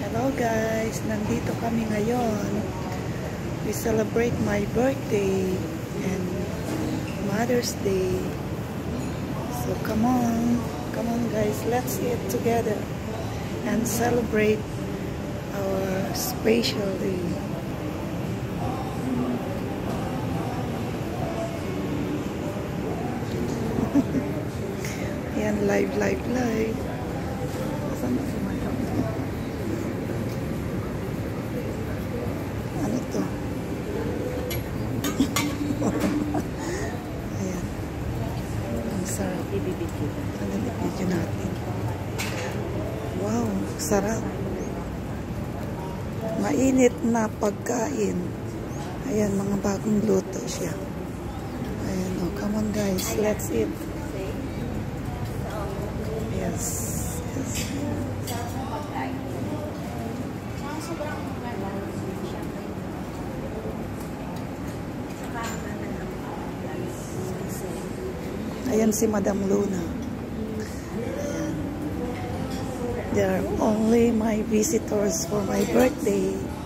Hello guys, nandito kami ngayon. We celebrate my birthday and Mother's Day. So come on guys, let's eat together and celebrate our special day. Yan, live. Saan na si Madam? Ano to? Ayan. Ang sarap. Ano video natin? Wow, sarap. Mainit na pagkain. Ayan, mga bagong luto siya. Ayan, oh, come on guys, let's eat. Yes. Ayan si Madam Luna. Ayan. They are only my visitors for my birthday.